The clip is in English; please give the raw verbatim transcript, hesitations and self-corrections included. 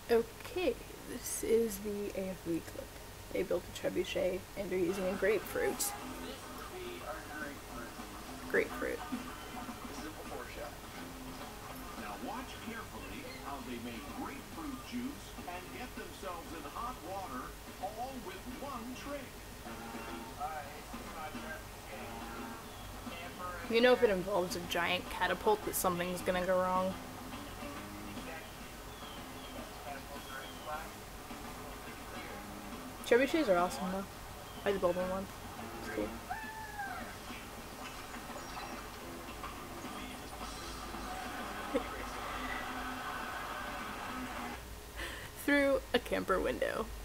Okay, this is the A F V clip. They built a trebuchet and they're using a grapefruit. Grapefruit. Now watch carefully how they make grapefruit juice and get themselves in hot water, all with one trick. You know, if it involves a giant catapult, that something's gonna go wrong. Trebuchets are awesome though. I just built one. It's cool. Through a camper window.